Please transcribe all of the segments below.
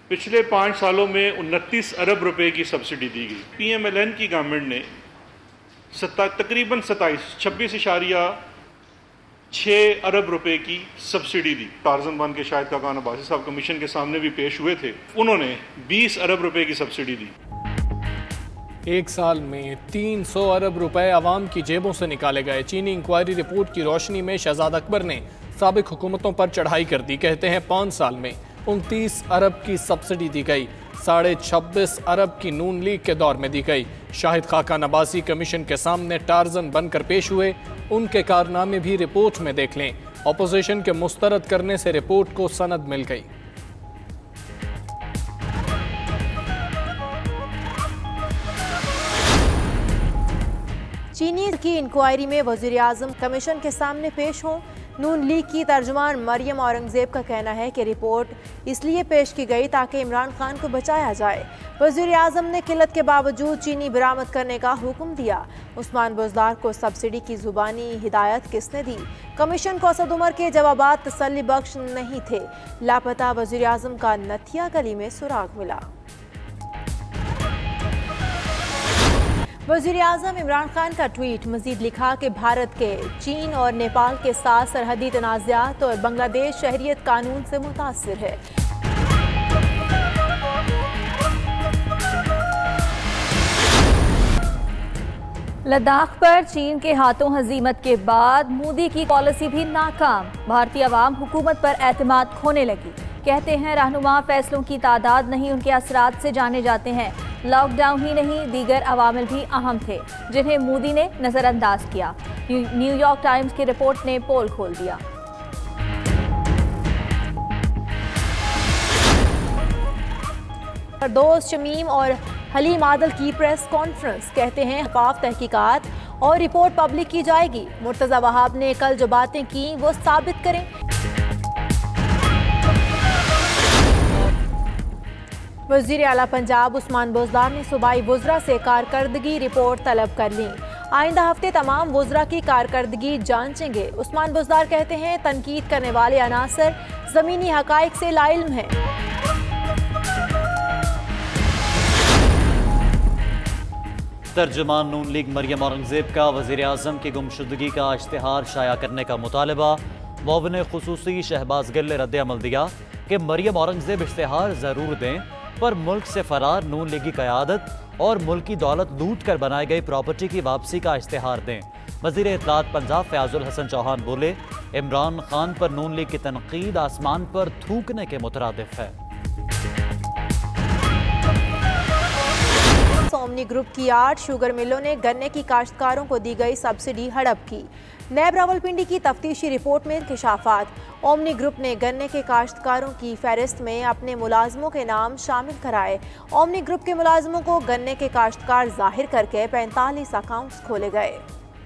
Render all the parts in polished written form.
पिछले 5 सालों में 29 अरब रुपए की सब्सिडी दी गई। PMLN की गवर्नमेंट ने तकरीबन 26.6 अरब रुपए की सब्सिडी दी। टार्जन बन के शायद काकान अब्बासी साहब कमीशन के सामने भी पेश हुए थे, उन्होंने 20 अरब रुपए की सब्सिडी दी। एक साल में 300 अरब रुपए आवाम की जेबों से निकाले गए। चीनी इंक्वायरी रिपोर्ट की रोशनी में शहजाद अकबर ने साबिक हुकूमतों पर चढ़ाई कर दी। कहते हैं 5 साल में 29 अरब की सब्सिडी दी गई, 26.5 अरब की नून लीग के दौर में दी गई। शाहिद खाका नबासी कमीशन के सामने टार्जन बनकर पेश हुए, उनके कारनामे भी रिपोर्ट में देख लें। अपोजिशन के मुस्तरद करने से रिपोर्ट को सनद मिल गई। चीनी की इंक्वायरी में वज़ीर आज़म कमीशन के सामने पेश हों। नून लीग की तर्जुमान मरियम औरंगजेब का कहना है कि रिपोर्ट इसलिए पेश की गई ताकि इमरान खान को बचाया जाए। वज़ीर आज़म ने किल्लत के बावजूद चीनी बरामद करने का हुक्म दिया। उस्मान बुज़दार को सब्सिडी की ज़ुबानी हिदायत किसने दी? कमीशन को असद उमर के जवाबात तसल्ली बख्श नहीं थे। लापता वज़ीर आज़म का नथिया गली में सुराग मिला। वज़ीर आज़म इमरान खान का ट्वीट मजीद लिखा कि भारत के चीन और नेपाल के साथ सरहदी तनाज़ात और बांग्लादेश शहरियत कानून से मुतासिर है। लद्दाख पर चीन के हाथों हजीमत के बाद मोदी की पॉलिसी भी नाकाम। भारतीय अवाम हुकूमत पर एतमाद खोने लगी। कहते हैं रहनुमा फैसलों की तादाद नहीं उनके असरात से जाने जाते हैं। लॉकडाउन ही नहीं दीगर अवामिल भी अहम थे जिन्हें मोदी ने नजरअंदाज किया। न्यूयॉर्क टाइम्स की रिपोर्ट ने पोल खोल दिया। दोस्त शमीम और हलीम आदल की प्रेस कॉन्फ्रेंस। कहते हैं शफाफ तहकीकात और रिपोर्ट पब्लिक की जाएगी। मुर्तज़ा वहाब ने कल जो बातें की वो साबित करें। वज़ीर आला पंजाब उस्मान बुज़दार ने सूबाई वुज़रा से कारकर्दगी रिपोर्ट तलब कर ली। आइंदा हफ्ते तमाम वुज़रा की कारकर्दगी जांचेंगे। उस्मान बुज़दार कहते हैं तनकीद करने वाले अनासर ज़मीनी हक़ाइक़ से लाइल्म हैं। तर्जुमान नून लीग मरियम औरंगजेब का वज़ीर आज़म की गुमशुदगी का इश्तिहार शाया करने का मुतालबा। मुअव्विन खुसूसी शहबाज गिल ने रद्द-ए-अमल दिया कि मरियम औरंगजेब इश्तिहार ज़रूर दें पर मुल्क से फरार नून लीगी क़यादत और मुल्क की दौलत लूट कर बनाई गई प्रॉपर्टी की वापसी का इश्तिहार दें। वज़ीर इत्तलात पंजाब फ़याज़ुल हसन चौहान बोले, इमरान खान पर नून लीग की तनकीद आसमान पर थूकने के मुतरादिफ है। ओमनी ग्रुप की 8 शुगर मिलों ने गन्ने की काश्तकारों को दी गई सब्सिडी हड़प की। नैब रावलपिंडी की तफ्तीशी रिपोर्ट में इंकशाफात। ओमनी ग्रुप ने गन्ने के काश्तकारों की फहरिस्त में अपने मुलाजमों के नाम शामिल कराए। ओमनी ग्रुप के मुलाजमों को गन्ने के काश्तकार जाहिर करके 45 अकाउंट्स खोले गए।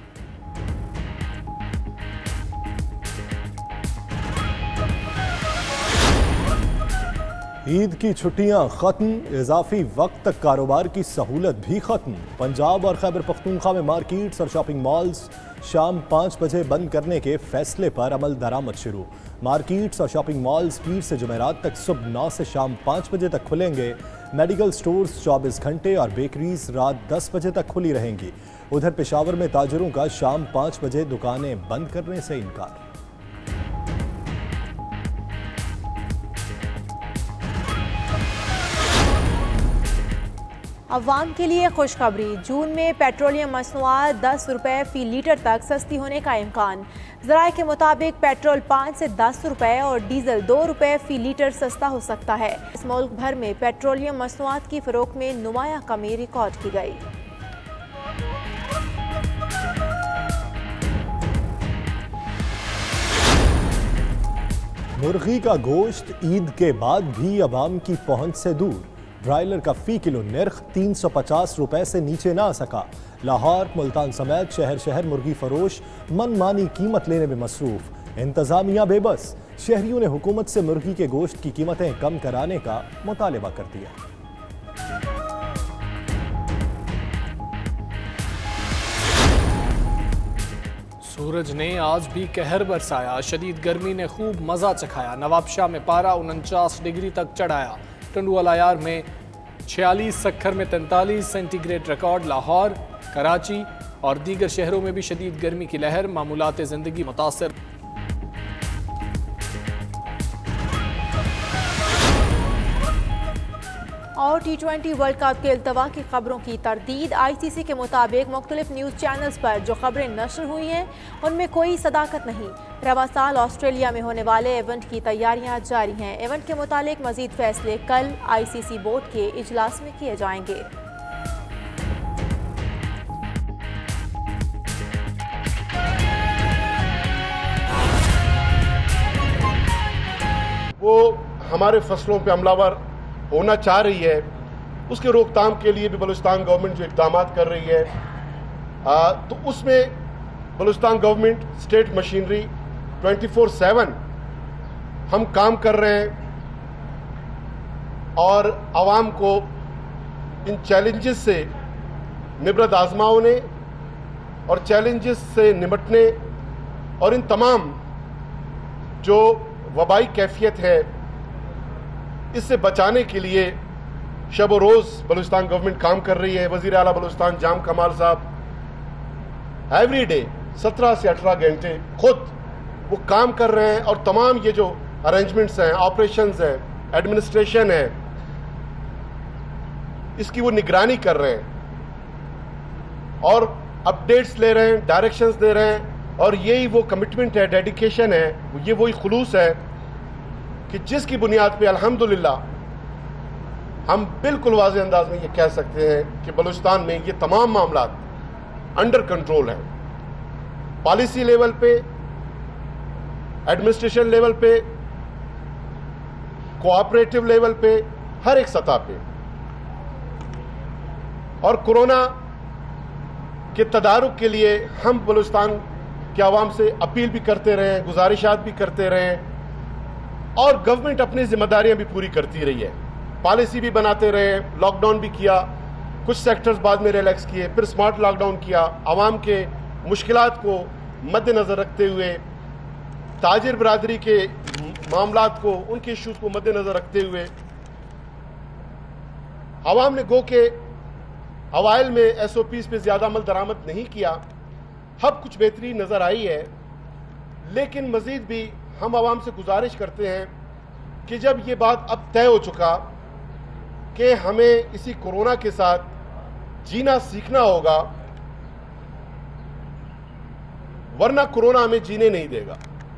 ईद की छुट्टियां खत्म, इजाफी वक्त तक कारोबार की सहूलत भी खत्म। पंजाब और खैबर पख्तूनख्वा में मार्केट्स और शॉपिंग मॉल्स शाम 5 बजे बंद करने के फैसले पर अमल दरामद शुरू। मार्केट्स और शॉपिंग मॉल्स पीर से जुमेरात तक सुबह 9 से शाम 5 बजे तक खुलेंगे। मेडिकल स्टोर्स 24 घंटे और बेकरीज रात 10 बजे तक खुली रहेंगी। उधर पेशावर में ताजरों का शाम 5 बजे दुकानें बंद करने से इनकार। अवाम के लिए खुशखबरी। जून में पेट्रोलियम मसनूआत 10 रुपये फ़ी लीटर तक सस्ती होने का इम्कान। ज़राए के मुताबिक पेट्रोल 5 से 10 रुपये और डीजल 2 रुपये फ़ी लीटर सस्ता हो सकता है। इस मुल्क भर में पेट्रोलियम मसनूआत की फ़रोख्त में नुमाया कमी रिकॉर्ड की गई। मुर्गी का गोश्त ईद के बाद भी अवाम की पहुंच से दूर। ब्रायलर का फ़ी किलो निर्ख 350 रुपए से नीचे ना आ सका। लाहौर, मुल्तान समेत शहर शहर मुर्गी फरोश मनमानी कीमत लेने में मसरूफ। इंतज़ामिया बेबस। शहरियों ने हुकूमत से मुर्गी के गोश्त की कीमतें कम कराने का मुतालबा कर दिया। सूरज ने आज भी कहर बरसाया। शदीद गर्मी ने खूब मजा चखाया। नवाबशाह में पारा 49 डिग्री तक चढ़ाया। टंडुअलायार में 46, सक्खर में 43 सेंटीग्रेड रिकॉर्ड। लाहौर, कराची और दीगर शहरों में भी शदीद गर्मी की लहर, मामूलात जिंदगी मुतासर। और T20 वर्ल्ड कप के इल्तवा की खबरों की तरदीद। ICC के मुताबिक मुख्तलिफ न्यूज़ चैनल्स पर जो खबरें नशर हुई हैं उनमें कोई सदाकत नहीं। रवा साल ऑस्ट्रेलिया में होने वाले इवेंट की तैयारियां जारी हैं। इवेंट के मुतालिक मजीद फैसले कल ICC बोर्ड के इजलास में किए जाएंगे। वो हमारे फसलों पे हमलावर होना चाह रही है, उसके रोकथाम के लिए भी बलूचिस्तान गवर्नमेंट जो इक़दाम कर रही है, तो उसमें बलूचिस्तान गवर्नमेंट स्टेट मशीनरी 24/7 हम काम कर रहे हैं और आवाम को इन चैलेंजेस से निबरत आजमा होने और चैलेंजेस से निपटने और इन तमाम जो वबाई कैफियत है इससे बचाने के लिए शब और रोज़ बलूचिस्तान गवर्नमेंट काम कर रही है। वज़ीर आला बलूचिस्तान जाम कमाल साहब एवरी डे 17 से 18 घंटे खुद वो काम कर रहे हैं और तमाम ये जो अरेंजमेंट्स हैं, ऑपरेशंस हैं, एडमिनिस्ट्रेशन है, इसकी वो निगरानी कर रहे हैं और अपडेट्स ले रहे हैं, डायरेक्शंस दे रहे हैं। और यही वो कमिटमेंट है, डेडिकेशन है, ये वही खुलूस है कि जिसकी बुनियाद पे अल्हम्दुलिल्लाह हम बिल्कुल वाज़ेह अंदाज में ये कह सकते हैं कि बलूचिस्तान में ये तमाम मामला अंडर कंट्रोल हैं। पॉलिसी लेवल पे, एडमिनिस्ट्रेशन लेवल पे, कोऑपरेटिव लेवल पे, हर एक सतह पे। और कोरोना के तदारुक के लिए हम बलूचिस्तान के आवाम से अपील भी करते रहे, गुजारिशात भी करते रहे और गवर्नमेंट अपनी जिम्मेदारियां भी पूरी करती रही है। पॉलिसी भी बनाते रहे, लॉकडाउन भी किया, कुछ सेक्टर्स बाद में रिलैक्स किए, फिर स्मार्ट लॉकडाउन किया, आवाम के मुश्किलात को मद्देनज़र रखते हुए, ताजिर बरादरी के मामलात को, उनके इश्यूज को मद्देनज़र रखते हुए आवाम ने गो के अवाइल में SOPs पे ज़्यादा अमल दरामद नहीं किया। अब कुछ बेहतरी नज़र आई है, लेकिन मज़ीद भी हम आवाम से गुजारिश करते हैं कि जब ये बात अब तय हो चुका कि हमें इसी कोरोना के साथ जीना सीखना होगा, वरना कोरोना हमें जीने नहीं देगा।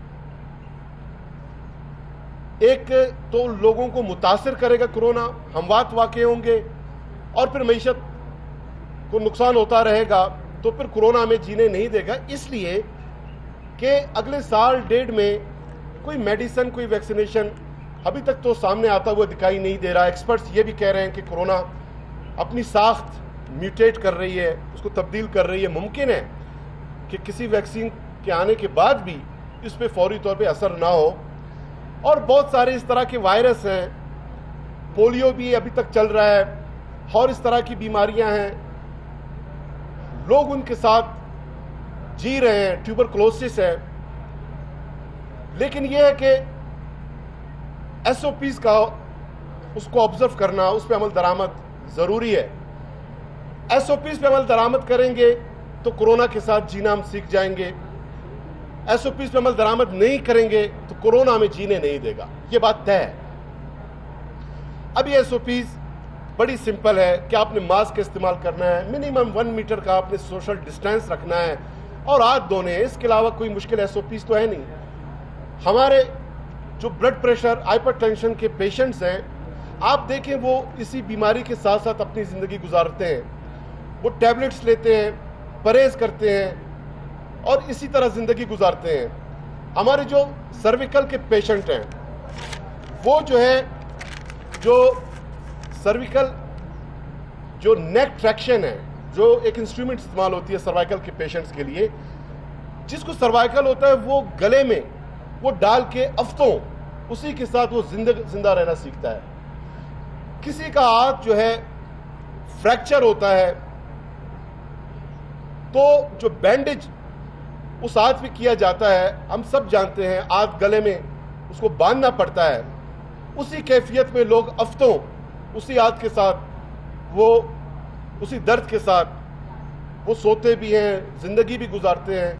एक तो लोगों को मुतासिर करेगा कोरोना, हमवात वाक़े होंगे और फिर मईशत को नुकसान होता रहेगा, तो फिर कोरोना हमें जीने नहीं देगा। इसलिए कि अगले साल डेढ़ में कोई मेडिसिन, कोई वैक्सीनेशन अभी तक तो सामने आता हुआ दिखाई नहीं दे रहा। एक्सपर्ट्स ये भी कह रहे हैं कि कोरोना अपनी साख्त म्यूटेट कर रही है, उसको तब्दील कर रही है। मुमकिन है कि किसी वैक्सीन के आने के बाद भी इस पर फौरी तौर पे असर ना हो। और बहुत सारे इस तरह के वायरस हैं, पोलियो भी अभी तक चल रहा है और इस तरह की बीमारियां हैं, लोग उनके साथ जी रहे हैं, ट्यूबरकुलोसिस है। लेकिन यह है कि SOPs का उसको ऑब्जर्व करना, उस पर अमल दरामद ज़रूरी है। SOPs पे अमल दरामद करेंगे तो कोरोना के साथ जीना हम सीख जाएंगे। SOPs पे अमल दरामद नहीं करेंगे तो कोरोना हमें जीने नहीं देगा, ये बात तय है। अब ये SOPs बड़ी सिंपल है कि आपने मास्क का इस्तेमाल करना है, मिनिमम 1 मीटर का आपने सोशल डिस्टेंस रखना है और हाथ धोने हैं। इसके अलावा कोई मुश्किल SOPs तो है नहीं। हमारे जो ब्लड प्रेशर, हाइपरटेंशन के पेशेंट्स हैं, आप देखें वो इसी बीमारी के साथ साथ अपनी ज़िंदगी गुजारते हैं, वो टैबलेट्स लेते हैं, परहेज करते हैं और इसी तरह ज़िंदगी गुजारते हैं। हमारे जो सर्विकल के पेशेंट हैं, वो जो है, जो सर्विकल जो नेक ट्रैक्शन है, जो एक इंस्ट्रूमेंट इस्तेमाल होती है सर्वाइकल के पेशेंट्स के लिए, जिसको सर्वाइकल होता है वो गले में वो डाल के हफ्तों उसी के साथ वो जिंदा रहना सीखता है। किसी का हाथ जो है फ्रैक्चर होता है तो जो बैंडेज उस हाथ पे किया जाता है, हम सब जानते हैं, हाथ गले में उसको बांधना पड़ता है उसी कैफियत में लोग हफ्तों उसी याद के साथ, वो उसी दर्द के साथ वो सोते भी हैं, जिंदगी भी गुजारते हैं।